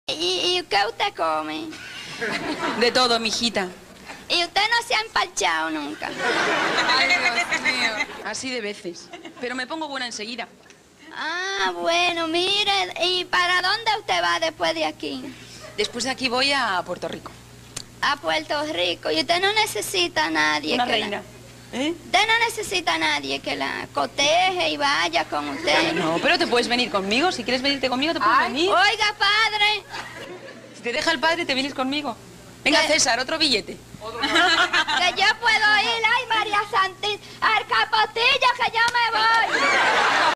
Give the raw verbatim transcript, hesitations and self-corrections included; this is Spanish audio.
¿Y, y qué usted come? De todo, mijita. ¿Y usted no se ha empalchado nunca? Ay, Dios mío. Así de veces. Pero me pongo buena enseguida. Ah, bueno, mire, ¿y para dónde usted va después de aquí? Después de aquí voy a Puerto Rico. A Puerto Rico. Y usted no necesita a nadie Una que reina. La... ¿Eh? Usted no necesita a nadie que la coteje y vaya con usted. No, pero te puedes venir conmigo. Si quieres venirte conmigo, te puedes Ay, venir. oiga, padre. Si te deja el padre, te vienes conmigo. Venga, ¿Qué? César, otro billete. Que yo puedo ir. Ay, María Santísima. Al capotillo que yo me voy.